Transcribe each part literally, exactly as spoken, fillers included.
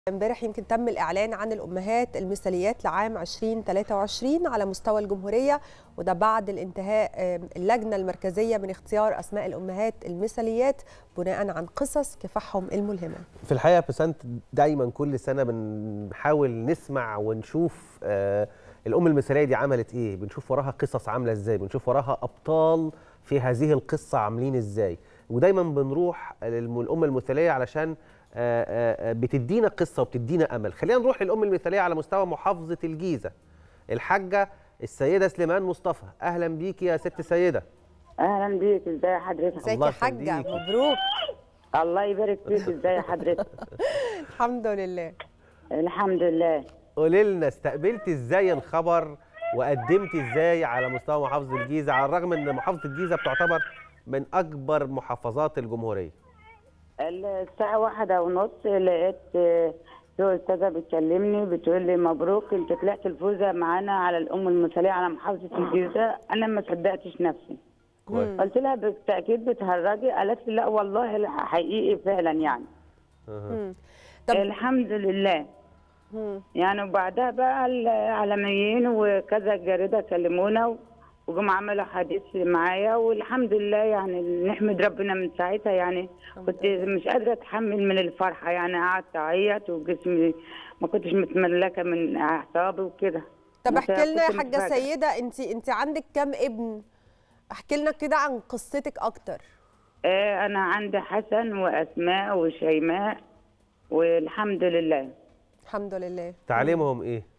امبارح يمكن تم الإعلان عن الأمهات المثاليات لعام ألفين وثلاثة وعشرين على مستوى الجمهورية، وده بعد الانتهاء اللجنة المركزية من اختيار أسماء الأمهات المثاليات بناء عن قصص كفاحهم الملهمة. في الحقيقة بسنت دايما كل سنة بنحاول نسمع ونشوف آه الأم المثالية دي عملت إيه، بنشوف وراها قصص عاملة إزاي، بنشوف وراها أبطال في هذه القصة عاملين إزاي، ودايما بنروح للأم المثالية علشان بتدينا قصة وبتدينا أمل. خلينا نروح للأم المثالية على مستوى محافظة الجيزة، الحاجة السيدة سليمان مصطفى. أهلا بيكي يا ست سيدة. أهلا بيك، إزاي حضرتك؟ ازيك يا حاجة؟ مبروك. الله يبارك فيك، إزاي حضرتك؟ الحمد لله. الحمد لله. قولي لنا استقبلتي إزاي الخبر وقدمتي إزاي على مستوى محافظة الجيزة، على الرغم إن محافظة الجيزة بتعتبر من أكبر محافظات الجمهورية؟ الساعة واحدة ونص لقيت في أستاذة بتكلمني بتقول لي مبروك أنت طلعت الفوزة معانا على الأم المثالية على محافظة الجيزة. أنا ما صدقتش نفسي. كويس. قلت لها بالتأكيد بتهرجي؟ قالت لي لا والله حقيقي فعلا يعني. أه. طب الحمد لله. مم. يعني وبعدها بقى العالميين وكذا جريدة كلمونا وجم عملوا حديث معايا، والحمد لله يعني نحمد ربنا من ساعتها. يعني كنت مش قادره اتحمل من الفرحه، يعني قعدت اعيط وجسمي ما كنتش متملكه من اعصابي وكده. طب احكي لنا يا حاجه سيده، انت انت عندك كام ابن؟ احكي لنا كده عن قصتك اكتر. آه انا عندي حسن واسماء وشيماء والحمد لله. الحمد لله. تعليمهم ايه؟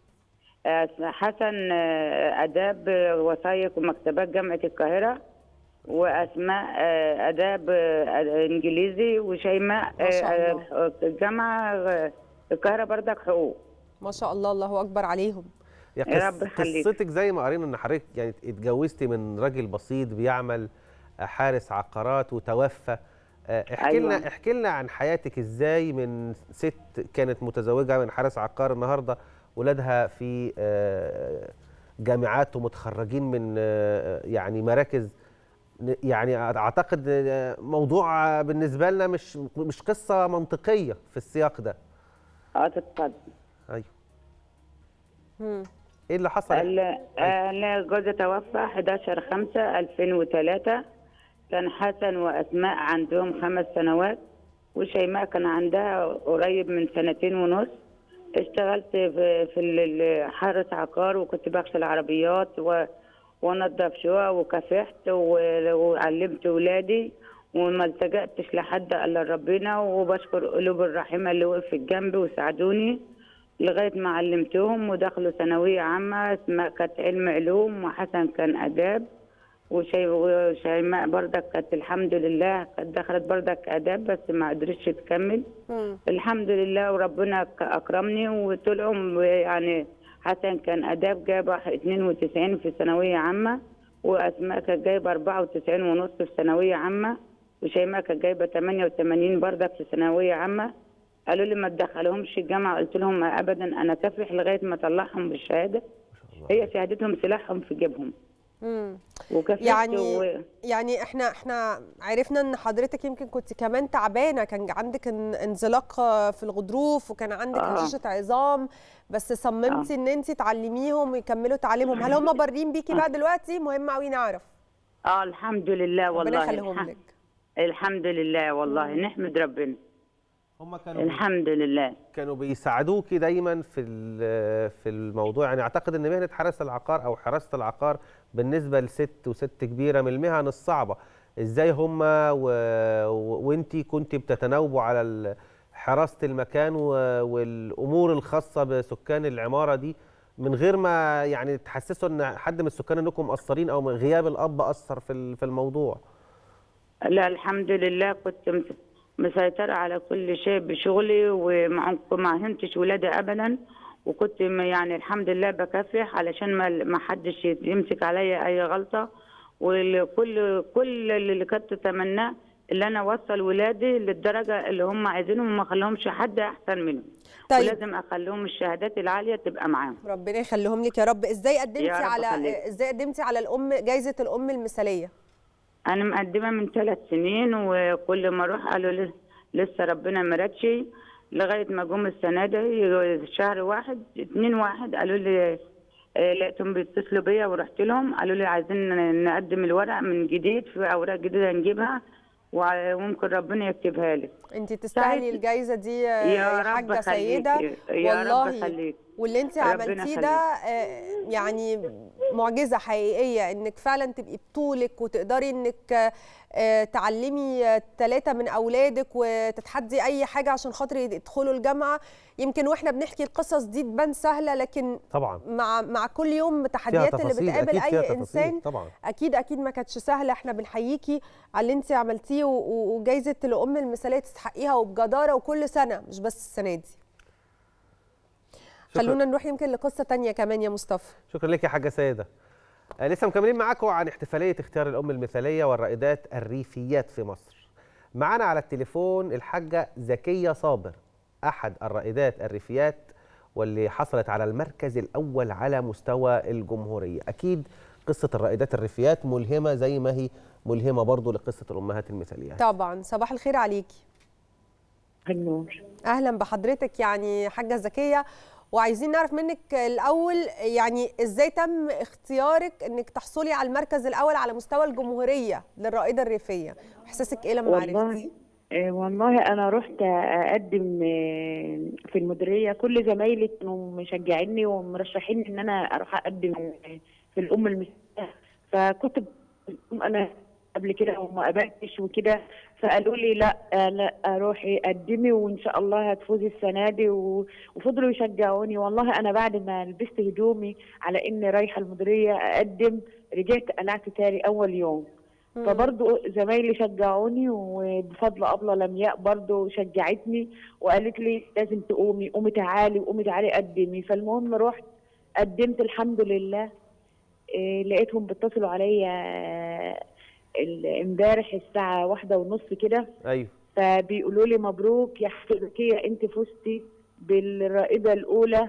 حسن آداب وثائق ومكتبات جامعة القاهرة، وأسماء آداب إنجليزي، وشيماء جامعة القاهرة بردك حقوق. ما شاء الله، الله أكبر عليهم. يا رب يخليك. قصتك زي ما قرينا إن حضرتك يعني اتجوزتي من راجل بسيط بيعمل حارس عقارات وتوفى. احكي لنا أيوة. احكي لنا عن حياتك ازاي من ست كانت متزوجة من حارس عقار، النهارده ولادها في جامعات ومتخرجين من يعني مراكز، يعني اعتقد موضوع بالنسبه لنا مش مش قصه منطقيه في السياق ده. اه تتفضل. ايوه. ايه اللي حصل؟ انا جوزي توفى حداشر خمسة ألفين وثلاثة. كان حسن واسماء عندهم خمس سنوات، وشيماء كان عندها قريب من سنتين ونص. اشتغلت في في حارس عقار، وكنت بغسل عربيات وانضف شقق وكافحت وعلمت ولادي، وما التجأتش لحد الا ربنا، وبشكر قلوب الرحيمه اللي وقفت جنبي وساعدوني لغايه ما علمتهم ودخلوا ثانويه عامه. اسماء كانت علم علوم وحسن كان اداب، وشيماء بردك كانت الحمد لله كانت دخلت بردك اداب بس ما قدرتش تكمل. مم. الحمد لله وربنا اكرمني وطلعوا. يعني حسن كان اداب جايب اثنين وتسعين في ثانويه عامه، واسماء كانت جايبه أربعة وتسعين ونص في ثانويه عامه، وشيماء كانت جايبه ثمانية وثمانين بردك في ثانويه عامه. قالوا لي ما تدخلهمش الجامعه، قلت لهم ابدا انا كافح لغايه ما اطلعهم بالشهاده. هي شهادتهم سلاحهم في جيبهم. امم يعني و... يعني احنا احنا عرفنا ان حضرتك يمكن كنت كمان تعبانه، كان عندك انزلاق في الغضروف وكان عندك آه. هشاشه عظام، بس صممتي آه. ان انت تعلميهم ويكملوا تعليمهم. هل هم بارين بيكي بقى دلوقتي؟ مهم قوي نعرف. اه الحمد لله والله. ربنا يخليهم لك. الحمد لله والله. مم. نحمد ربنا. هم كانوا الحمد لله كانوا بيساعدوكي دايما في في الموضوع. يعني اعتقد ان مهنه حراسه العقار او حراسه العقار بالنسبه لست وست كبيره من المهن الصعبه. ازاي هم و... وانتي كنتي بتتناوبوا على حراسه المكان و... والامور الخاصه بسكان العماره دي من غير ما يعني تحسسوا ان حد من السكان انكم مقصرين او غياب الاب اثر في في الموضوع؟ لا الحمد لله كنت مسيطرة على كل شيء بشغلي، وما هنتش ولادي أبدا، وكنت يعني الحمد لله بكافح علشان ما حدش يمسك عليا أي غلطة. وكل كل اللي كنت أتمناه اللي أنا أوصل ولادي للدرجة اللي هم عايزينهم وما أخليهمش حد أحسن منهم. طيب. ولازم أخليهم الشهادات العالية تبقى معاهم. ربنا يخليهم لك يا رب. إزاي قدمتي على خليك. إزاي قدمتي على الأم جايزة الأم المثالية؟ أنا مقدمة من ثلاث سنين، وكل ما أروح قالوا لسه ربنا ما ردش. لغايه ما جم السنه دي شهر واحد اتنين واحد قالوا لي لقيتهم بيتصلوا بيا ورحت لهم قالوا لي عايزين نقدم الورق من جديد، في اوراق جديده نجيبها وممكن ربنا يكتبها لك. انت تستاهلي الجائزه دي يا, يا حاجه سيده والله. واللي انت عملتيه ده يعني معجزه حقيقيه، انك فعلا تبقي بطولك وتقدري انك تعلمي ثلاثه من اولادك وتتحدي اي حاجه عشان خاطر يدخلوا الجامعه. يمكن واحنا بنحكي القصص دي تبان سهله، لكن طبعا مع مع كل يوم التحديات اللي بتقابل اي انسان طبعا. اكيد اكيد ما كانتش سهله. احنا بنحييكي على اللي انت عملتيه، وجايزه الام المثاليه تستحقيها وبجداره وكل سنه مش بس السنه دي. خلونا نروح يمكن لقصه ثانيه كمان يا مصطفى. شكرا لك يا حاجه سيده. آه لسه مكملين معاكم عن احتفاليه اختيار الام المثاليه والرائدات الريفيات في مصر. معانا على التليفون الحاجه زكيه صابر، احد الرائدات الريفيات واللي حصلت على المركز الاول على مستوى الجمهوريه. اكيد قصه الرائدات الريفيات ملهمه زي ما هي ملهمه برضه لقصه الامهات المثاليات. طبعا. صباح الخير عليكي. النور. اهلا بحضرتك يعني حاجه زكيه، وعايزين نعرف منك الاول يعني ازاي تم اختيارك انك تحصلي على المركز الاول على مستوى الجمهوريه للرائده الريفيه، احساسك ايه لما عرفتي؟ والله والله انا رحت اقدم في المديريه، كل زمايلي كانوا مشجعيني ومرشحين ان انا اروح اقدم في الام المثاليه، فكنت انا قبل كده وما قبلتش وكده، فقالوا لي لا لا روحي قدمي وان شاء الله هتفوزي السنه دي، وفضلوا يشجعوني. والله انا بعد ما لبست هدومي على اني رايحه المديريه اقدم رجعت قلعت تاني اول يوم. فبرضه زمايلي شجعوني، وبفضل ابله لمياء برضه شجعتني وقالت لي لازم تقومي قومي تعالي وقومي تعالي قدمي. فالمهم رحت قدمت الحمد لله. إيه لقيتهم بيتصلوا عليا امبارح الساعه واحدة ونص كده. ايوه. فبيقولوا لي مبروك يا حاجه زكيه، انت فزتي بالرائده الاولى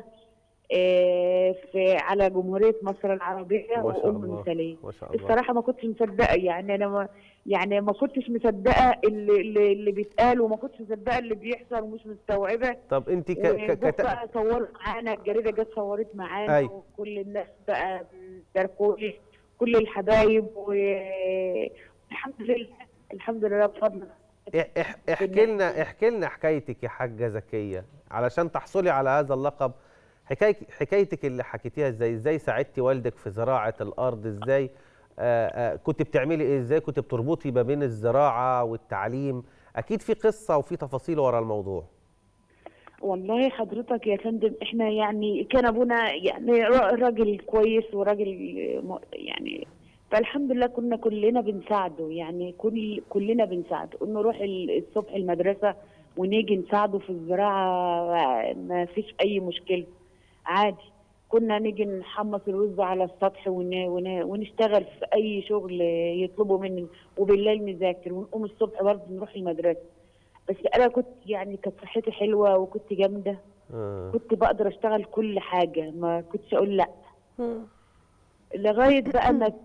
في على جمهوريه مصر العربيه وام مثاليه. الصراحه ما كنتش مصدقه، يعني انا ما يعني ما كنتش مصدقه اللي اللي, اللي بيتقال، وما كنتش مصدقه اللي بيحصل ومش مستوعبه. طب انت ك ك بقى صوروا معانا، الجريده جت صورت معانا. أيوة. وكل الناس بقى باركوا لي، كل الحبايب، والحمد لله الحمد لله بفضل. احكي لنا احكي لنا حكايتك يا حاجه زكيه علشان تحصلي على هذا اللقب. حكايه حكايتك اللي حكيتيها ازاي؟ ازاي ساعدتي والدك في زراعه الارض؟ ازاي آآ آآ كنت بتعملي ايه؟ ازاي كنت بتربطي ما بين الزراعه والتعليم؟ اكيد في قصه وفي تفاصيل ورا الموضوع. والله حضرتك يا فندم احنا يعني كان ابونا يعني راجل كويس وراجل يعني، فالحمد لله كنا كلنا بنساعده، يعني كل كلنا بنساعده، نروح الصبح المدرسه ونيجي نساعده في الزراعه، ما فيش اي مشكله عادي. كنا نيجي نحمص الرز على السطح ون... ون... ونشتغل في اي شغل يطلبوا مننا، وبالليل نذاكر، ونقوم الصبح برضه نروح المدرسه. بس انا كنت يعني كانت صحتي حلوه وكنت جامده. آه. كنت بقدر اشتغل كل حاجه، ما كنتش اقول لا. آه. لغايه بقى ما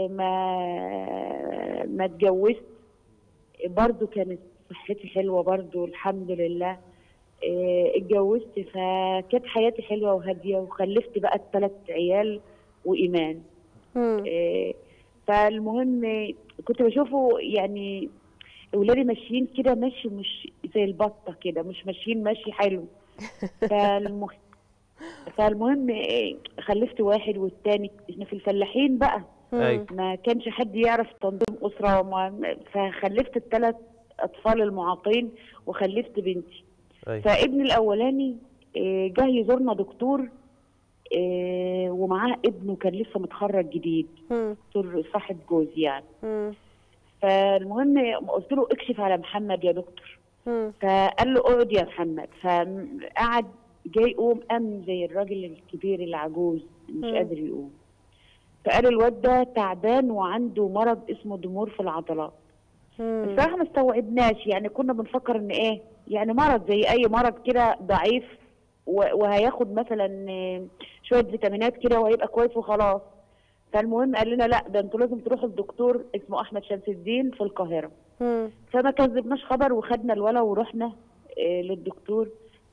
ما ما اتجوزت برضه كانت صحتي حلوه برضه الحمد لله. اتجوزت فكانت حياتي حلوه وهاديه، وخلفت بقى الثلاث عيال وايمان. إيه فالمهم كنت بشوفه يعني اولادي ماشيين كده ماشي مش زي البطه كده، مش ماشيين ماشي حلو. فالمهم فالمهم إيه خلفت واحد والتاني، احنا في الفلاحين بقى. أيوة. ما كانش حد يعرف تنظيم اسره وما فخلفت الثلاث اطفال المعاقين وخلفت بنتي. أيوة. فابني الاولاني جه يزورنا دكتور ومعاه ابنه كان لسه متخرج جديد، دكتور صاحب جوزي يعني. م. فالمهم قلت له اكشف على محمد يا دكتور. م. فقال له اقعد يا محمد، فقعد جاي يقوم قام زي الراجل الكبير العجوز مش م. قادر يقوم. فقال الواد ده تعبان وعنده مرض اسمه ضمور في العضلات. الصراحه ما استوعبناش، يعني كنا بنفكر ان ايه يعني مرض زي اي مرض كده ضعيف وهياخد مثلا شويه فيتامينات كده وهيبقى كويس وخلاص. فالمهم قال لنا لا ده انتوا لازم تروحوا لدكتور اسمه احمد شمس الدين في القاهره. مم. فما كذبناش خبر وخدنا الولا ورحنا للدكتور.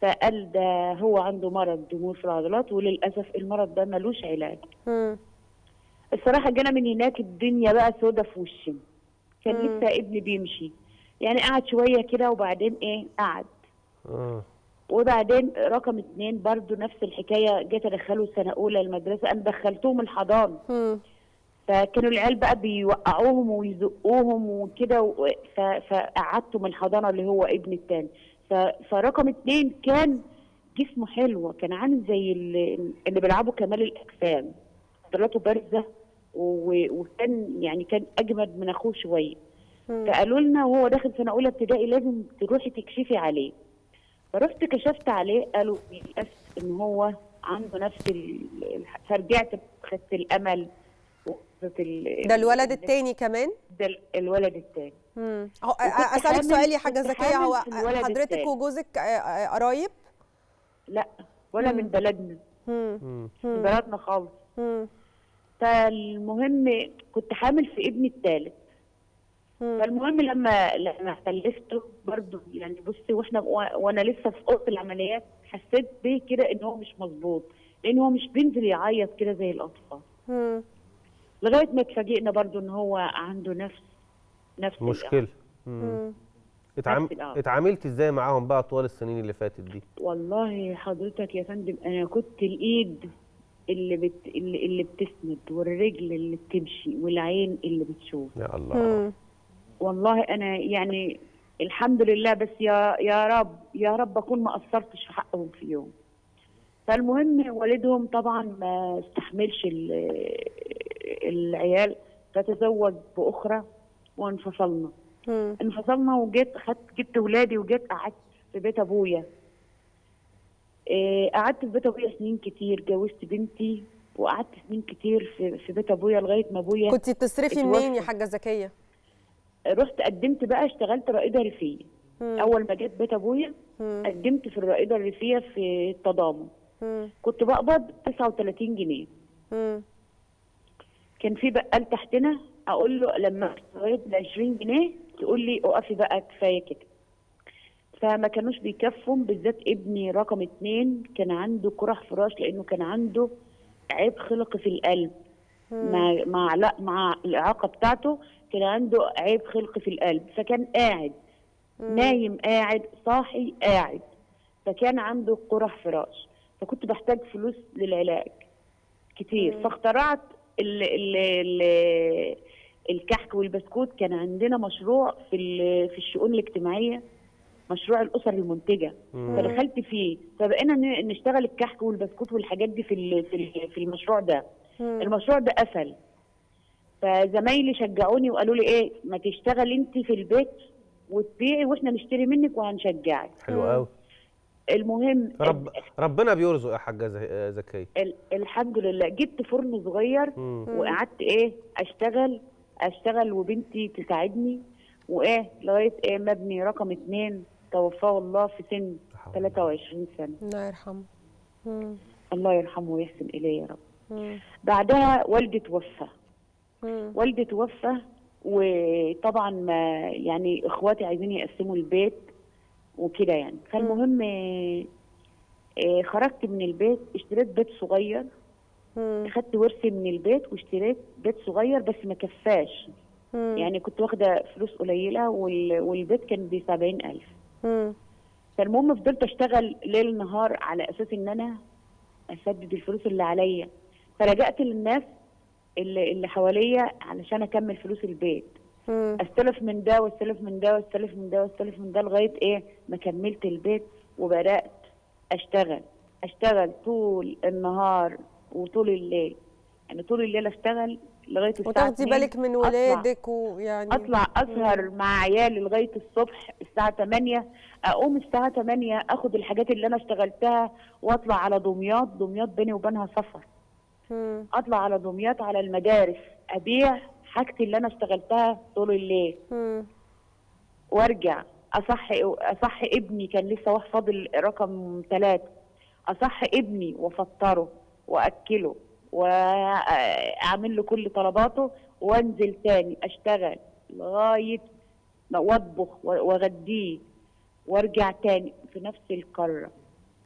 فقال ده هو عنده مرض ضمور في العضلات، وللاسف المرض ده ملوش علاج. مم. الصراحه جينا من هناك الدنيا بقى سودا في وشي. كان مم. لسه ابني بيمشي، يعني قعد شويه كده وبعدين ايه قعد. اه وبعدين رقم اتنين برضو نفس الحكايه، جيت ادخله سنه اولى المدرسه، انا دخلتهم الحضانه. مم. فكانوا العيال بقى بيوقعوهم ويزقوهم وكده، فقعدتهم الحضانه اللي هو ابني التاني. فرقم اتنين كان جسمه حلو، كان عامل زي اللي, اللي بيلعبوا كمال الاجسام، عضلاته بارزه، وكان يعني كان اجمد من اخوه شويه. فقالوا لنا وهو داخل سنه اولى ابتدائي لازم تروحي تكشفي عليه. فرحت كشفت عليه، قالوا للاسف ان هو عنده نفس ال... فرجعت خدت الامل. ال... ده الولد الثاني كمان؟ ده الولد الثاني. امم اسالك سؤال يا حاجه زكيه، هو حضرتك وجوزك قرايب؟ لا ولا من بلدنا. امم من بلدنا خالص. امم فالمهم كنت حامل في ابني الثالث. فالمهم لما لما خلفته برضه يعني بصي، واحنا وانا لسه في اوضه العمليات حسيت بيه كده ان هو مش مظبوط، لان هو مش بينزل يعيط كده زي الاطفال. امم لغايه ما اتفاجئنا برضه ان هو عنده نفس نفس مشكله. امم اتعام... اتعاملت ازاي معاهم بقى طوال السنين اللي فاتت دي؟ والله حضرتك يا فندم انا كنت الايد اللي بت... اللي, اللي بتسند، والرجل اللي بتمشي، والعين اللي بتشوف. يا الله. مم. والله انا يعني الحمد لله، بس يا يا رب يا رب اكون ما قصرتش في حقهم في يوم. فالمهم والدهم طبعا ما استحملش العيال، فتزوج باخرى وانفصلنا. مم. انفصلنا وجيت خدت جبت ولادي وجيت قعدت في بيت ابويا. إيه قعدت في بيت ابويا سنين كتير، جوزت بنتي وقعدت سنين كتير في في بيت ابويا لغايه ما ابويا. كنت بتصرفي منين يا حاجه زكيه؟ رحت قدمت بقى، اشتغلت رائده ريفيه. مم. اول ما جيت بيت ابويا مم. قدمت في الرائده الريفيه في التضامن. مم. كنت بقبض تسعة وثلاثين جنيه. مم. كان في بقال تحتنا اقول له لما اشتغلت ب عشرين جنيه تقول لي اقفي بقى كفايه كده. فما كانوش بيكفهم، بالذات ابني رقم اتنين كان عنده قرح فراش، لانه كان عنده عيب خلقي في القلب. مم. مع مع لا مع الاعاقه بتاعته كان عنده عيب خلقي في القلب، فكان قاعد مم. نايم قاعد صاحي قاعد، فكان عنده قرح فراش، فكنت بحتاج فلوس للعلاج كتير. مم. فاخترعت ال ال ال الكحك والبسكوت. كان عندنا مشروع في في الشؤون الاجتماعيه، مشروع الاسر المنتجه. مم. فدخلت فيه، فبقينا نشتغل الكحك والبسكوت والحاجات دي في في المشروع ده. مم. المشروع ده قفل، فزمايلي شجعوني وقالوا لي ايه ما تشتغلي انت في البيت وتبيعي واحنا نشتري منك وهنشجعك. حلو قوي. المهم رب ربنا بيرزق يا حاجه زكيه. الحمد لله. جبت فرن صغير مم. وقعدت ايه اشتغل اشتغل وبنتي تساعدني، وايه لغايه ايه ما ابني رقم اتنين توفاه الله في سن ثلاثة وعشرين سنه. الله يرحمه. مم. الله يرحمه ويحسن اليه يا رب. مم. بعدها والدي توفى. مم. والدي توفى، وطبعا ما يعني اخواتي عايزين يقسموا البيت وكده يعني. فالمهم خرجت من البيت، اشتريت بيت صغير. اخدت ورثي من البيت واشتريت بيت صغير بس ما كفاش. مم. يعني كنت واخده فلوس قليله والبيت كان ب سبعين ألف. مم. فالمهم فضلت اشتغل ليل نهار على اساس ان انا اسدد الفلوس اللي عليا. فلجأت للناس اللي اللي حواليا علشان اكمل فلوس البيت. مم. استلف من ده واستلف من ده واستلف من ده واستلف من ده لغايه ايه ما كملت البيت، وبدات اشتغل اشتغل طول النهار وطول الليل. يعني طول الليل اشتغل لغايه الساعه وتاخدي بالك من ولادك، ويعني اطلع اسهر مم. مع عيالي لغايه الصبح الساعه ثمانية. اقوم الساعه ثمانية اخد الحاجات اللي انا اشتغلتها واطلع على دمياط. دمياط بيني وبينها سفر. مم. اطلع على دمياط على المدارس ابيع حاجتي اللي انا اشتغلتها طول الليل. مم. وارجع اصحي اصحي ابني، كان لسه واحد فاضل رقم ثلاثة. اصحي ابني وافطره واكله واعمل له كل طلباته وانزل تاني اشتغل لغايه ما واطبخ واغديه وارجع تاني في نفس القاره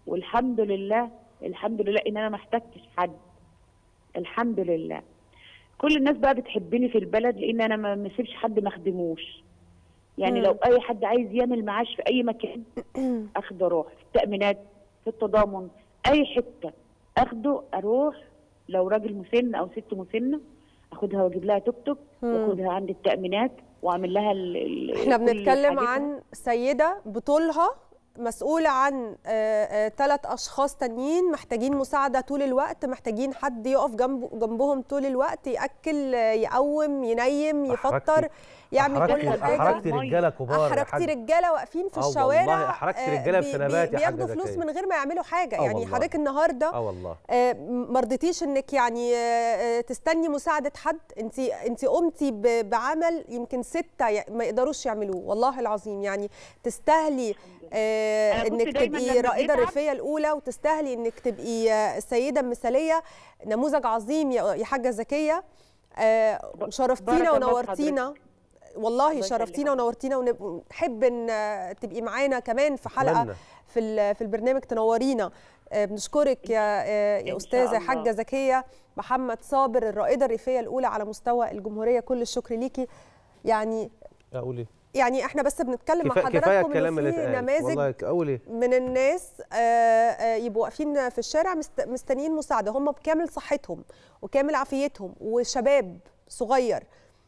والحمد لله الحمد لله ان انا ما احتجتش حد. الحمد لله. كل الناس بقى بتحبني في البلد لان انا ما مسيبش حد ما اخدموش. يعني مم. لو اي حد عايز يعمل معاش في اي مكان اخده اروح، في التامينات، في التضامن، اي حته اخده اروح. لو راجل مسن او ست مسنه اخدها واجيب لها توك توك واخدها عند التامينات واعمل لها ال احنا بنتكلم عن سيده بطولها مسؤوله عن ثلاث اشخاص تانيين محتاجين مساعده طول الوقت، محتاجين حد يقف جنب جنبهم طول الوقت، ياكل، يقوم، ينيم، يفطر، يعمل كل حاجه. احرجتي رجاله كبار، احرجتي رجاله واقفين في الشوارع. والله احرجتي رجاله بسنبات يا حاجه بياخدوا فلوس من غير ما يعملوا حاجه. يعني والله. حضرتك النهارده اه والله ما رضيتيش انك يعني تستني مساعده حد. انت انت قمتي بعمل يمكن سته ما يقدروش يعملوه والله العظيم. يعني تستاهلي آه انك تبقي رائده الريفيه الاولى، وتستاهلي انك تبقي السيده المثاليه. نموذج عظيم يا حاجه زكيه. آه وشرفتينا ونورتينا والله، شرفتينا ونورتينا، ونحب ان تبقي معانا كمان في حلقه في في البرنامج تنورينا. بنشكرك يا يا استاذه حاجه زكيه محمد صابر، الرائده الريفيه الاولى على مستوى الجمهوريه. كل الشكر ليكي. يعني اقول ايه؟ يعني احنا بس بنتكلم مع حضراتكم انه في نماذج من الناس يبقوا واقفين في الشارع مستنيين مساعده، هم بكامل صحتهم وكامل عافيتهم وشباب صغير،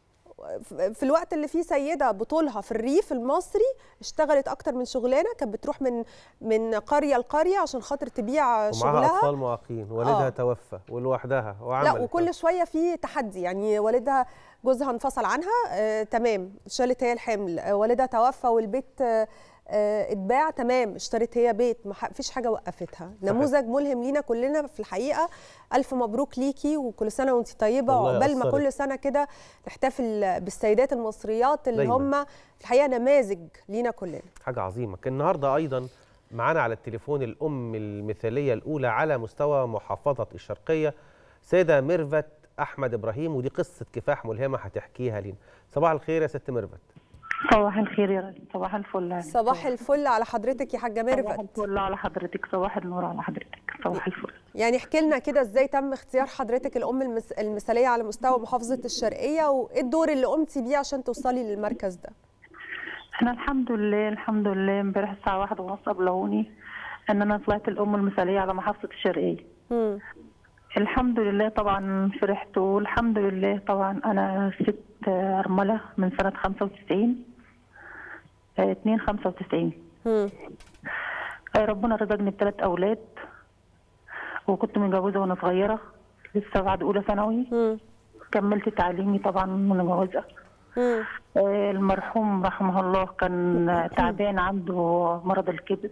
في الوقت اللي فيه سيده بطولها في الريف المصري اشتغلت اكتر من شغلانه، كانت بتروح من من قريه لقريه عشان خاطر تبيع شغلها، ومعها اطفال معاقين، والدها آه. توفى ولوحدها وعملت. لا وكل شويه في تحدي. يعني والدها جوزها انفصل عنها، آه تمام شالت هي الحمل، آه والدها توفى والبيت آه آه اتباع، تمام اشترت هي بيت، ما فيش حاجه وقفتها. صحيح. نموذج ملهم لينا كلنا في الحقيقه. الف مبروك ليكي وكل سنه وانت طيبه، وعقبال ما كل سنه كده نحتفل بالسيدات المصريات اللي هم في الحقيقه نماذج لينا كلنا. حاجه عظيمه. كان النهارده ايضا معانا على التليفون الام المثاليه الاولى على مستوى محافظه الشرقيه، سيده ميرفت احمد ابراهيم، ودي قصه كفاح ملهمه هتحكيها لنا. صباح الخير يا ست ميرفت. صباح الخير يا رجل. صباح الفل. صباح الفل على حضرتك يا حاجه ميرفت. صباح الفل على حضرتك. صباح النور على حضرتك. صباح الفل. يعني احكي لنا كده ازاي تم اختيار حضرتك الام المس... المثاليه على مستوى محافظه الشرقيه، وايه الدور اللي قمتي بيه عشان توصلي للمركز ده؟ احنا الحمد لله الحمد لله امبارح الساعه واحدة ونص ابلغوني ان انا طلعت الام المثاليه على محافظه الشرقيه. امم الحمد لله طبعا فرحت، والحمد لله طبعا انا ست ارمله من سنه خمسة وتسعين اتنين خمسة وتسعين. امم ربنا رزقني بثلاث اولاد، وكنت متجوزه وانا صغيره لسه بعد اولى ثانوي. كملت تعليمي طبعا وانا متجوزه. المرحوم رحمه الله كان تعبان، عنده مرض الكبد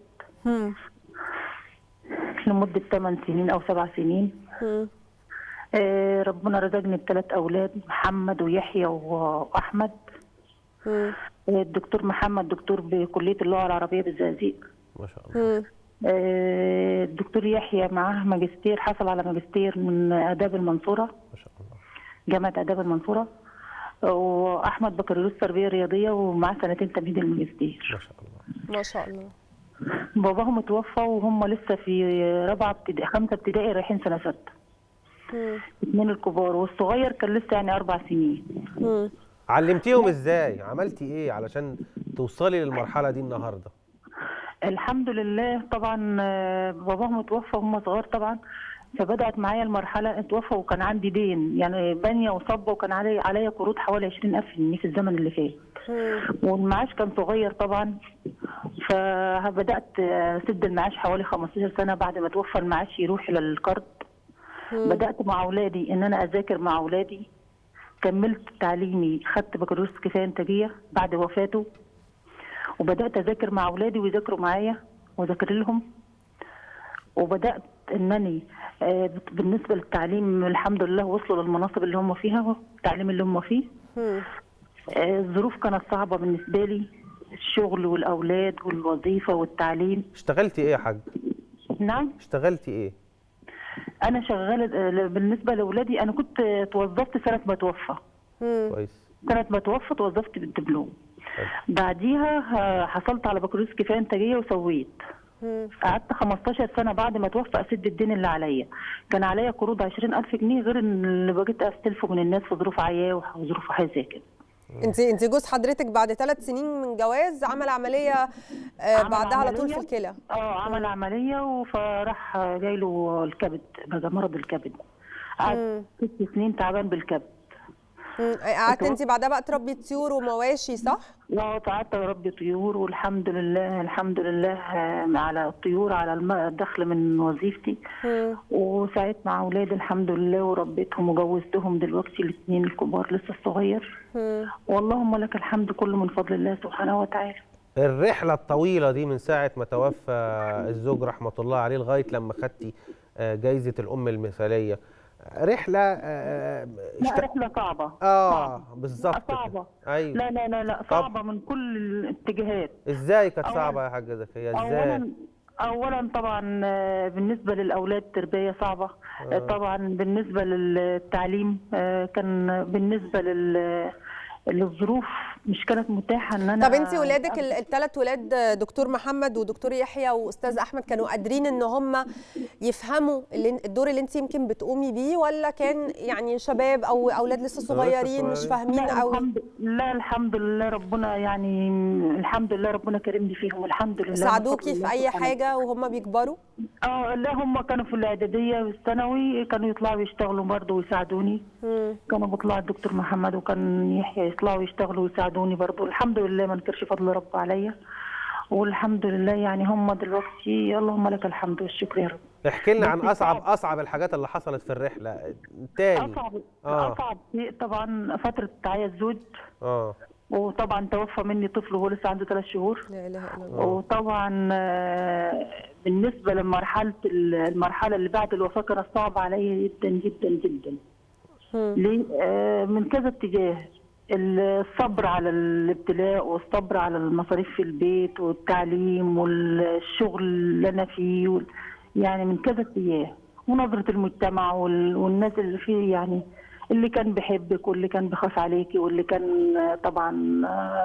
لمده ثمان سنين او سبع سنين. آه ربنا رزقني بثلاث اولاد، محمد ويحيى واحمد. آه الدكتور محمد دكتور بكليه اللغه العربيه بالزقازيق ما شاء الله. آه الدكتور يحيى معاه ماجستير، حصل على ماجستير من اداب المنصوره ما شاء الله، جامعه اداب المنصوره. واحمد بكالوريوس تربيه رياضيه ومعاه سنتين تمهيد الماجستير. ما شاء الله ما شاء الله. باباهم اتوفى وهم لسه في رابعه ابتدائي، خمسه ابتدائي رايحين سنه سته. اثنين الكبار، والصغير كان لسه يعني اربع سنين. مم. علمتيهم ازاي؟ عملتي ايه علشان توصلي للمرحله دي النهارده؟ الحمد لله طبعا باباهم اتوفى وهم صغار طبعا، فبدات معايا المرحله. اتوفى وكان عندي دين يعني بانيه وصبه، وكان علي عليا قروض حوالي عشرين ألف جنيه في الزمن اللي فات، والمعاش كان صغير طبعا. فبدات اسد المعاش حوالي خمستاشر سنه بعد ما توفى المعاش يروح للقرض. بدات مع اولادي ان انا اذاكر مع اولادي، كملت تعليمي، خدت بكالوريوس كفايه انتاجيه بعد وفاته، وبدات اذاكر مع اولادي ويذاكروا معايا واذاكر لهم. وبدات انني بالنسبه للتعليم الحمد لله وصلوا للمناصب اللي هم فيها، التعليم اللي هم فيه. الظروف كانت صعبه بالنسبه لي، الشغل والاولاد والوظيفه والتعليم. اشتغلتي ايه يا حاج؟ نعم اشتغلتي ايه؟ انا شغاله بالنسبه لاولادي، انا كنت توظفت سنه ما توفى. كويس. سنه ما توفى توظفت بالدبلوم. بعديها حصلت على بكالوريوس كفايه انتاجيه وسويت. قعدت خمستاشر سنه بعد ما توفى اسد الدين اللي عليا. كان عليا قروض عشرين ألف جنيه غير اللي بقيت استلفه من الناس في ظروف عياه وظروف حاجه زي كده. انت انت جوز حضرتك بعد ثلاث سنين من جواز عمل عمليه آه بعدها على طول في الكلى؟ اه عمل مم. عمليه فراح جاي له الكبد بقى، مرض الكبد. قعد ست سنين تعبان بالكبد. قعدت انت بعدها بقى تربي طيور ومواشي صح؟ اه قعدت اربي طيور والحمد لله الحمد لله على الطيور، على الدخل من وظيفتي. مم. وساعدت مع اولادي الحمد لله وربيتهم وجوزتهم دلوقتي الاثنين الكبار لسه الصغير. مم. واللهم لك الحمد كله من فضل الله سبحانه وتعالى. الرحله الطويله دي من ساعه ما توفى الزوج رحمه الله عليه لغايه لما خدتي جايزه الام المثاليه، رحله آه لا اشت... رحله صعبه. اه بالظبط صعبه. ايوه لا لا لا لا صعبه من كل الاتجاهات. ازاي كانت صعبه يا حاجه زكيه؟ ازاي؟ اولا اولا طبعا بالنسبه للاولاد تربيه صعبه. آه. طبعا بالنسبه للتعليم كان بالنسبه لل الظروف مش كانت متاحه ان انا. طب انت ولادك الثلاث ولاد دكتور محمد ودكتور يحيى واستاذ احمد كانوا قادرين ان هم يفهموا الدور اللي انت يمكن بتقومي بيه، ولا كان يعني شباب او اولاد لسه صغيرين مش فاهمين او؟ الحمد لا الحمد لله ربنا يعني الحمد لله ربنا كرمني فيهم الحمد لله. ساعدوكي في اي حاجه وهم بيكبروا؟ اه لا هم كانوا في الاعداديه والثانوي كانوا يطلعوا يشتغلوا برضه ويساعدوني. مم. كانوا بيطلعوا الدكتور محمد وكان يحيى يطلعوا يشتغلوا ويساعدوني برضه الحمد لله، ما انكرش فضل رب عليا والحمد لله. يعني هم دلوقتي اللهم لك الحمد والشكر يا رب. احكي لنا عن اصعب اصعب الحاجات اللي حصلت في الرحله تاني. اصعب آه. اصعب شيء طبعا فتره تعيا الزوج. اه وطبعا توفى مني طفل وهو لسه عنده ثلاث شهور. لا اله الا الله. وطبعا بالنسبه لمرحله المرحله اللي بعد الوفاه كانت صعبه عليا جدا جدا جدا. ليه؟ من كذا اتجاه. الصبر على الابتلاء والصبر على المصاريف في البيت والتعليم والشغل اللي انا فيه يعني من كذا اتجاه، ونظره المجتمع والناس اللي فيه يعني اللي كان بيحبك واللي كان بيخاف عليكي واللي كان طبعا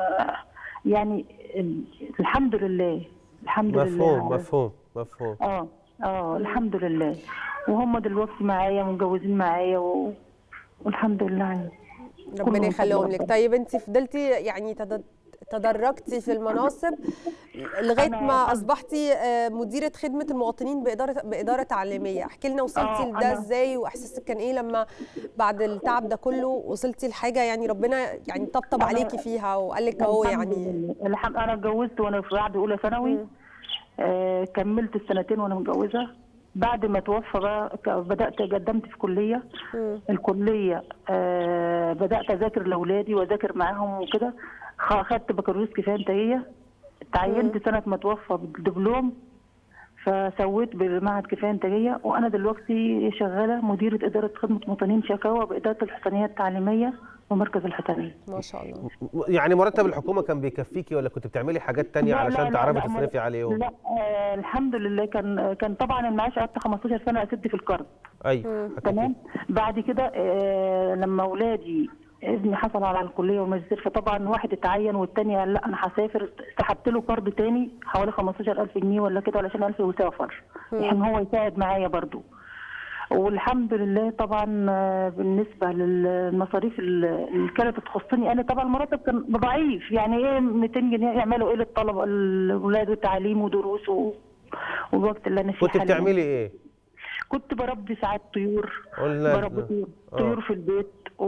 يعني الحمد لله الحمد مفهوم لله مفهوم مفهوم اه اه الحمد لله. وهم دلوقتي معايا متجوزين معايا و... والحمد لله ربنا يخليهم لك. طيب انت فضلتي يعني تدرجتي في المناصب لغايه ما اصبحتي مديره خدمه المواطنين باداره باداره تعليميه، احكي لنا وصلتي لده ازاي واحساسك كان ايه لما بعد التعب ده كله وصلتي لحاجه يعني ربنا يعني طبطب عليكي فيها وقال لك اهو يعني. انا اتجوزت وانا في بعد اولى ثانوي. آه كملت السنتين وانا متجوزه. بعد ما توفى بقى بدات قدمت في كليه. م. الكليه آه بدات اذاكر لاولادي واذاكر معاهم وكده. خدت بكالوريوس كفايه انتاجيه. تعينت سنه ما توفى بالدبلوم فسويت بمعهد كفايه انتاجيه، وانا دلوقتي شغاله مديره اداره خدمه مواطنين شكاوى باداره الحسنيه التعليميه ومركز الحسنيه. ما شاء الله. يعني مرتب الحكومه كان بيكفيكي ولا كنت بتعملي حاجات تانية علشان تعرفي تصرفي عليهم؟ لا آه الحمد لله كان كان طبعا المعاش قعدت خمستاشر سنه اسد في القرض. ايوه تمام. بعد كده آه لما اولادي ابني حصل على الكليه والماجستير فطبعا واحد اتعين والثاني قال لا انا هسافر، سحبت له قرض ثاني حوالي خمستاشر ألف جنيه ولا كده علشان ألف ويسافر عشان هو يساعد معايا برضو. والحمد لله طبعا بالنسبه للمصاريف اللي كانت تخصني انا طبعا المرتب كان ضعيف يعني ايه مئتين جنيه يعملوا ايه للطلبه الاولاد وتعليم ودروس والوقت اللي انا فيه. كنت بتعملي ايه؟ كنت بربي ساعات طيور. بربي طيور, طيور في البيت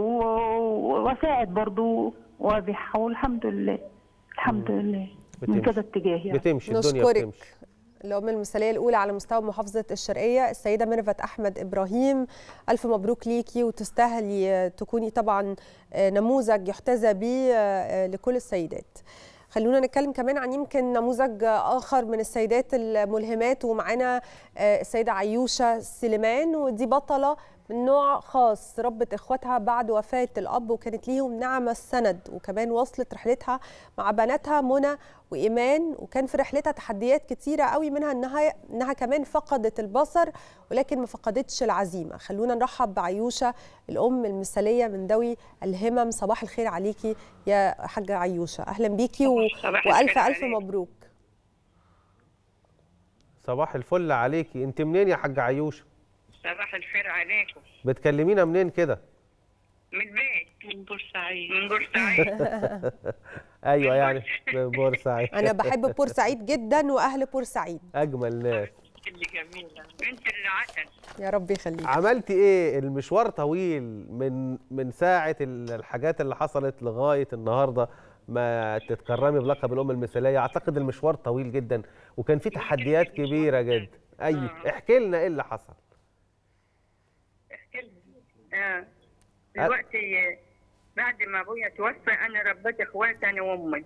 واساعد برضو واذبح والحمد لله الحمد مم. لله من كذا اتجاه يعني. بتمشي الدنيا بتمشي. نشكرك الأم المثالية الأولى على مستوى محافظة الشرقية السيدة ميرفت أحمد إبراهيم، ألف مبروك ليكي وتستاهلي تكوني طبعا نموذج يحتذى به لكل السيدات. خلونا نتكلم كمان عن يمكن نموذج آخر من السيدات الملهمات، ومعانا السيدة عيوشة سليمان، ودي بطلة من نوع خاص ربت إخواتها بعد وفاة الأب وكانت ليهم نعمة السند، وكمان وصلت رحلتها مع بناتها منى وإيمان، وكان في رحلتها تحديات كتيرة قوي منها إنها, إنها كمان فقدت البصر ولكن ما فقدتش العزيمة. خلونا نرحب بعيوشة الأم المثالية من ذوي الهمم. صباح الخير عليكي يا حاجة عيوشة، أهلا بيكي و... وألف ألف مبروك. صباح الفل عليكي. انت منين يا حاجه عيوشه؟ صباح الخير عليكم. بتكلمينا منين كده؟ من البيت. من بورسعيد. من بورسعيد. ايوه يعني من بورسعيد. انا بحب بورسعيد جدا واهل بورسعيد اجمل ناس. اللي جميله انت اللي عسل. يا رب يخليك. عملتي ايه؟ المشوار طويل من من ساعه الحاجات اللي حصلت لغايه النهارده ما تتكرمي بلقب الام المثاليه. اعتقد المشوار طويل جدا وكان في تحديات كبيره جدا. ايوه احكي لنا ايه اللي حصل. احكي لنا. اه دلوقتي بعد ما ابويا توفى انا ربيت اخواتي انا وامي.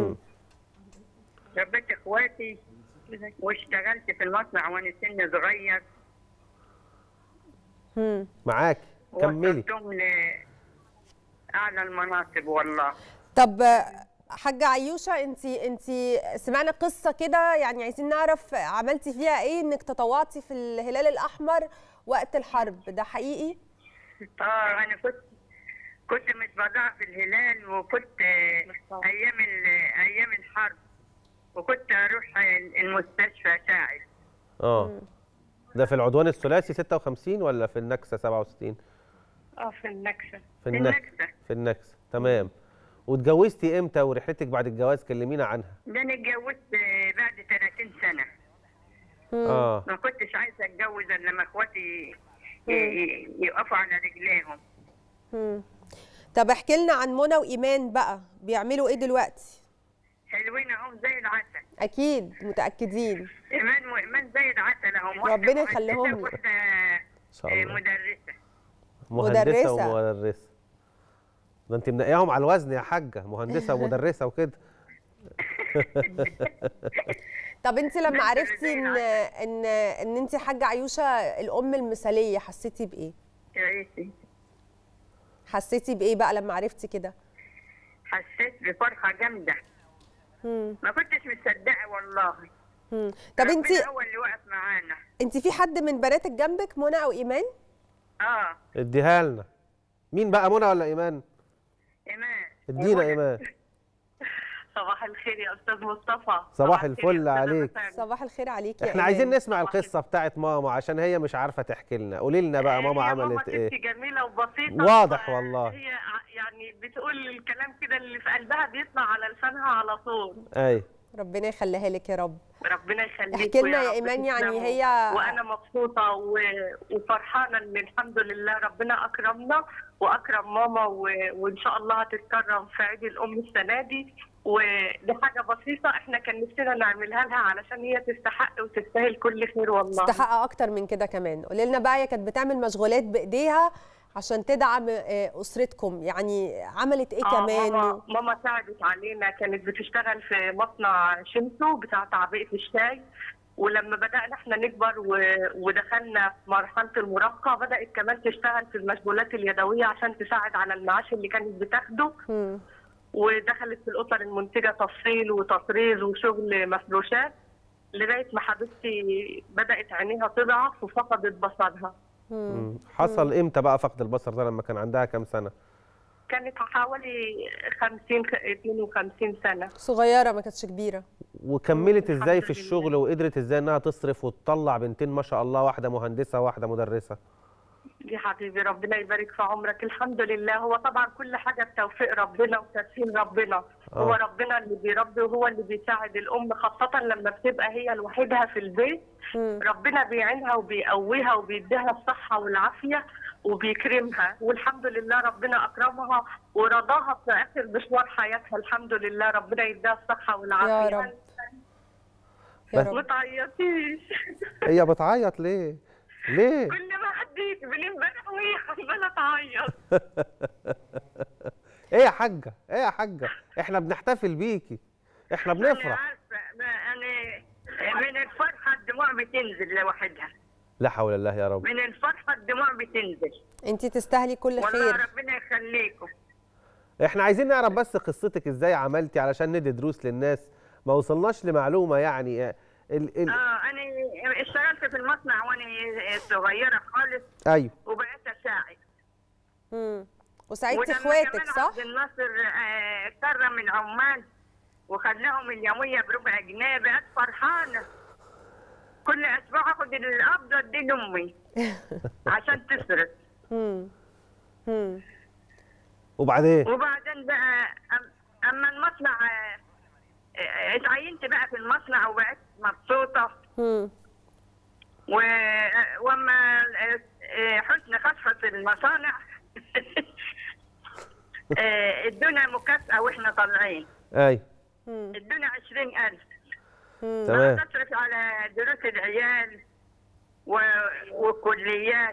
ربيت اخواتي واشتغلت في المصنع وانا سن صغير. امم معاكي كملي. وصلتهم لاعلى المناصب والله. طب حاجه عيوشه، انت انت سمعنا قصه كده، يعني عايزين نعرف عملتي فيها ايه انك تطوعتي في الهلال الاحمر وقت الحرب، ده حقيقي؟ اه انا كنت كنت متبرعه في الهلال، وكنت ايام ايام الحرب وكنت اروح المستشفى اساعد. اه ده في العدوان الثلاثي ستة وخمسين ولا في النكسه سبعة وستين؟ اه في النكسه. في النكسه في النكسه تمام. واتجوزتي امتى ورحلتك بعد الجواز كلمينا عنها؟ ده انا اتجوزت بعد ثلاثين سنه. اه ما كنتش عايزه اتجوز الا لما اخواتي يقفوا على رجليهم. امم طب احكي لنا عن منى وايمان بقى، بيعملوا ايه دلوقتي؟ حلوين اهم زي العسل. اكيد متاكدين. ايمان وايمان زي العسل اهم. ربنا يخليهم لك. مدرسه. مهندسه ومدرسه. ده انت منقياهم على الوزن يا حاجه، مهندسه ومدرسه وكده. طب انت لما عرفتي ان ان ان انت حاجه عيوشه الام المثاليه حسيتي بايه؟ عرفتي. حسيتي بايه بقى لما عرفتي كده؟ حسيت بفرحه جامده. امم ما كنتش مصدقه والله. امم طب انت هو اللي وقف معانا. انت في حد من بناتك جنبك منى او ايمان؟ اه اديها لنا. مين بقى، منى ولا ايمان؟ ايمان. ادينا ايمان. صباح الخير يا استاذ مصطفى. صباح الفل عليك. صباح الخير عليك يا احنا عايزين نسمع القصه بتاعت ماما عشان هي مش عارفه تحكي لنا. قولي لنا بقى ماما عملت ايه. ماما جميله وبسيطه واضح والله. هي يعني بتقول الكلام كده اللي في قلبها بيطلع على لسانها على طول. ايوه ربنا يخليها لك يا رب. ربنا يخليك. احكي لنا يا ايمان، يعني هي وانا مبسوطه و... وفرحانه ان الحمد لله ربنا اكرمنا واكرم ماما و... وان شاء الله هتتكرم في عيد الام السنه دي، ودي حاجه بسيطه احنا كان نفسنا نعملها لها علشان هي تستحق وتستاهل كل خير والله. تستحق اكتر من كده كمان. قولي لنا بقى، هي كانت بتعمل مشغولات بايديها عشان تدعم اسرتكم، يعني عملت ايه آه كمان؟ ماما, ماما ساعدت علينا، كانت بتشتغل في مصنع شمسو بتاع تعبئه الشاي، ولما بدانا احنا نكبر ودخلنا في مرحله المراهقه بدات كمان تشتغل في المشغولات اليدويه عشان تساعد على المعاش اللي كانت بتاخده. م. ودخلت في الاسر المنتجه تفصيل وتطريز وشغل مفروشات لغايه ما حبيبتي بدات عينيها تضعف وفقدت بصرها. مم. حصل امتى بقى فقد البصر ده؟ لما كان عندها كام سنه؟ كانت حوالي خمسين اثنين وخمسين سنه. صغيره ما كانتش كبيره. وكملت ازاي في الشغل وقدرت ازاي انها تصرف وتطلع بنتين ما شاء الله، واحده مهندسه وواحده مدرسه؟ يا حبيبي ربنا يبارك في عمرك. الحمد لله، هو طبعا كل حاجه بتوفيق ربنا وتسهيل ربنا. آه. هو ربنا اللي بيربي وهو اللي بيساعد الام، خاصه لما بتبقى هي لوحدها في البيت. م. ربنا بيعينها وبيقويها وبيديها الصحه والعافيه وبيكرمها، والحمد لله ربنا اكرمها ورضاها في اخر مشوار حياتها. الحمد لله ربنا يديها الصحه والعافيه. يا رب يا رب. ما تعيطيش. هي بتعيط ليه؟ ليه؟ كل ما حد يقبل امبارح وهي عماله تعيط. ايه يا حاجه؟ ايه يا حاجه؟ احنا بنحتفل بيكي، احنا بنفرح. انا عارفه، انا من الفرحه الدموع بتنزل لوحدها. لا حول الله يا رب. من الفرحه الدموع بتنزل. انت تستاهلي كل خير والله ربنا يخليكم. احنا عايزين نعرف بس قصتك ازاي عملتي علشان ندي دروس للناس، ما وصلناش لمعلومه يعني. ال ال اه انا اشتغلت في المصنع وانا صغيره خالص. ايوه. وبقيت اساعد. امم وساعدتي اخواتك صح؟ عبد الناصر آه كرم العمال وخلاهم اليوميه بربع جنيه، بقيت فرحانه. كل اسبوع اخد القبضه ادي لامي عشان تصرف. امم امم وبعدين وبعدين بقى اما المصنع اتعينت بقى في المصنع وبقيت مبسوطه. امم واما حسن خصخص المصانع ادونا مكافأة واحنا طالعين. ايوه ادونا عشرين ألف. تمام. تصرف على دروس العيال والكليات.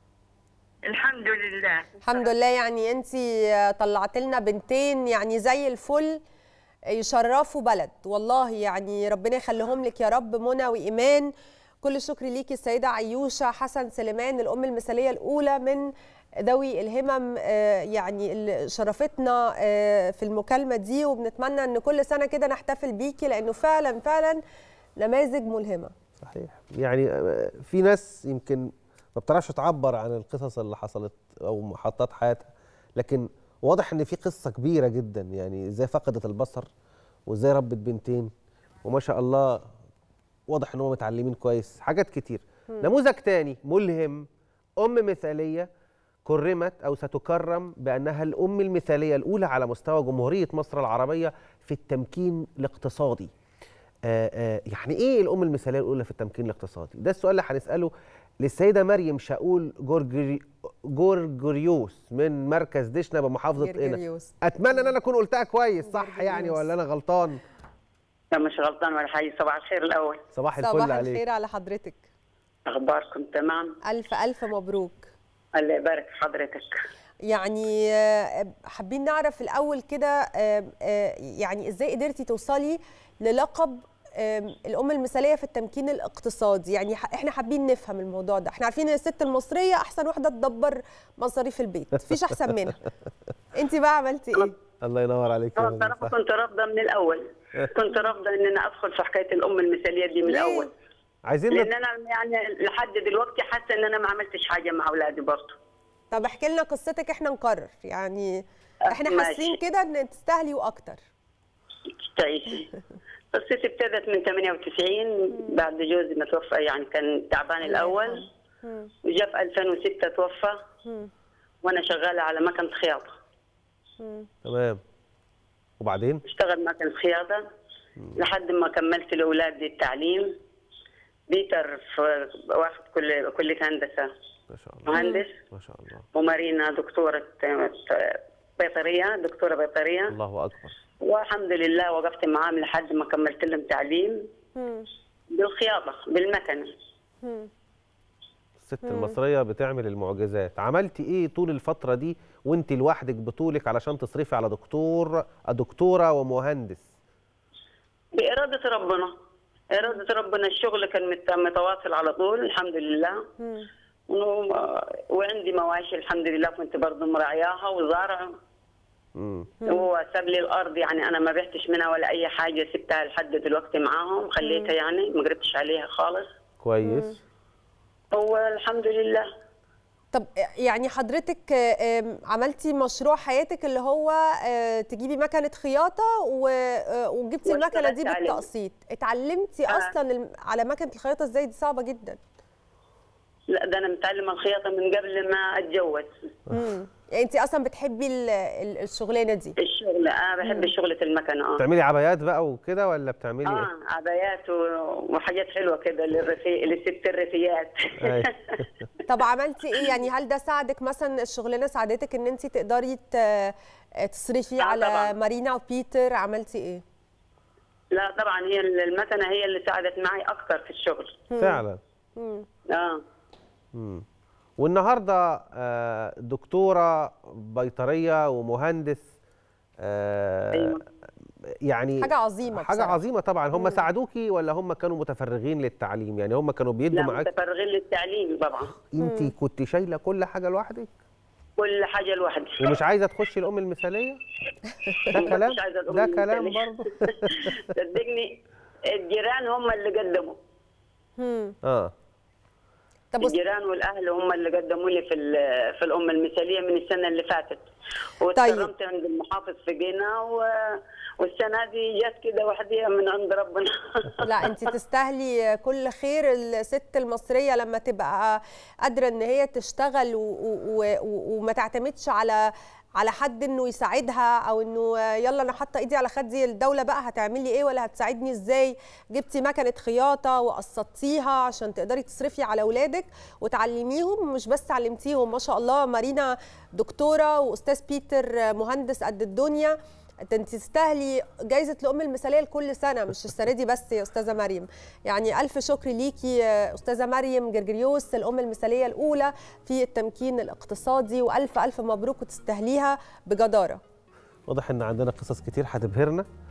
الحمد لله الحمد لله. يعني انت طلعت لنا بنتين يعني زي الفل يشرفوا بلد والله، يعني ربنا يخليهم لك يا رب، منى وإيمان. كل الشكر ليكي السيدة عيوشة حسن سليمان، الأم المثالية الأولى من ذوي الهمم، يعني اللي شرفتنا في المكالمة دي، وبنتمنى أن كل سنة كده نحتفل بيكي لأنه فعلا فعلا نماذج ملهمة. صحيح. يعني في ناس يمكن ما بتعرفش تعبر عن القصص اللي حصلت أو محطات حياتها، لكن واضح ان في قصه كبيره جدا، يعني ازاي فقدت البصر وازاي ربت بنتين، وما شاء الله واضح ان هم متعلمين كويس، حاجات كتير. نموذج تاني ملهم، ام مثاليه كرمت او ستكرم بانها الام المثاليه الاولى على مستوى جمهوريه مصر العربيه في التمكين الاقتصادي. آآ آآ يعني ايه الام المثاليه الاولى في التمكين الاقتصادي؟ ده السؤال اللي هنساله للسيده مريم شاؤول جورجري جورجوريوس من مركز دشنا بمحافظه قنا. اتمنى ان انا اكون قلتها كويس صح يعني، ولا انا غلطان؟ لا مش غلطان ولا حاجه. صباح الخير الاول. صباح الفل صباح عليك. الخير على حضرتك. اخباركم تمام؟ الف الف مبروك. الله يبارك في حضرتك. يعني حابين نعرف الاول كده يعني ازاي قدرتي توصلي للقب الأم المثالية في التمكين الاقتصادي؟ يعني احنا حابين نفهم الموضوع ده. احنا عارفين ان الست المصرية احسن واحدة تدبر مصاريف البيت، مفيش احسن منها. انت بقى عملتي ايه؟ الله ينور عليك. انا بصراحة كنت رافضة من الاول، كنت رافضة ان انا ادخل في حكاية الأم المثالية دي من الاول. عايزين لان انا يعني لحد دلوقتي حاسة ان انا ما عملتش حاجة مع اولادي برضه. طب احكي لنا قصتك احنا نقرر، يعني احنا حاسين كده ان تستاهلي واكتر. تعيشي. قصتي ابتدت من ثمانية وتسعين بعد جوزي ما توفى، يعني كان تعبان الاول، وجاء في ألفين وستة توفى وانا شغاله على مكنه خياطه. تمام. وبعدين؟ اشتغل مكنه خياطه لحد ما كملت لاولادي التعليم. بيتر في واخد كل كليه هندسه ما شاء الله، مهندس ما شاء الله. ومارينا دكتوره بيطريه، دكتوره بيطريه. الله اكبر. والحمد لله وقفت معاهم لحد ما كملت لهم تعليم بالخياطه بالمكنه. الست المصريه بتعمل المعجزات. عملتي ايه طول الفتره دي وانت لوحدك بطولك علشان تصرفي على دكتور دكتوره ومهندس؟ باراده ربنا، اراده ربنا. الشغل كان متواصل على طول الحمد لله. وعندي مواشي الحمد لله كنت برضه مراعياها وزارع. امم هو ساب لي الارض، يعني انا ما بعتش منها ولا اي حاجه، سبتها لحد دلوقتي معاهم، خليتها يعني ما قربتش عليها خالص. كويس. هو الحمد لله. طب يعني حضرتك عملتي مشروع حياتك اللي هو تجيبي مكنه خياطه وجبتي المكنه دي بالتقسيط. اتعلمتي آه. اصلا على مكنه الخياطه ازاي؟ دي صعبه جدا. لا ده انا متعلمه الخياطه من قبل ما اتجوز. امم يعني انت اصلا بتحبي الشغلانه دي؟ الشغل اه بحب شغله المكنه. اه بتعملي عبايات بقى وكده ولا بتعملي اه ايه؟ عبايات وحاجات حلوه كده للرفي للست الرفيات. طب عملتي ايه؟ يعني هل ده ساعدك مثلا، الشغلانه ساعدتك ان انت تقدري تصرفي آه على طبعًا. مارينا وبيتر؟ عملتي ايه؟ لا طبعا هي المكنه هي اللي ساعدت معي اكتر في الشغل. فعلا. امم اه امم والنهارده دكتوره بيطريه ومهندس. أيوة. يعني حاجه عظيمه حاجه بصراحة. عظيمه طبعا. هم ساعدوكي ولا هم كانوا متفرغين للتعليم؟ يعني هم كانوا بيدوا معاكي؟ لا متفرغين للتعليم طبعا. انت كنت شايله كل حاجه لوحدك؟ كل حاجه لوحدي. ومش عايزه تخشي الام المثاليه؟ ده كلام، ده كلام برضه. صدقني الجيران هم اللي قدموا. اه الجيران والاهل هم اللي قدموا لي في في الام المثاليه من السنه اللي فاتت، واتكرمت طيب. عند المحافظ في جينا و... والسنه دي جت كده وحديها من عند ربنا. لا انت تستاهلي كل خير. الست المصريه لما تبقى قادره ان هي تشتغل و... و... و... وما تعتمدش على على حد انه يساعدها، او انه يلا انا حاطه ايدي على خدي الدوله بقى هتعملي ايه ولا هتساعدني ازاي، جبتي مكنه خياطه وقسطتيها عشان تقدري تصرفي على اولادك وتعلميهم، مش بس علمتيهم. ما شاء الله مارينا دكتوره واستاذ بيتر مهندس قد الدنيا. انت تستاهلي جائزه الام المثاليه لكل سنه، مش السنه دي بس يا استاذه مريم. يعني الف شكر ليكي استاذه مريم جرجريوس، الام المثاليه الاولى في التمكين الاقتصادي، والف الف مبروك وتستاهليها بجداره. واضح ان عندنا قصص كتير هتبهرنا.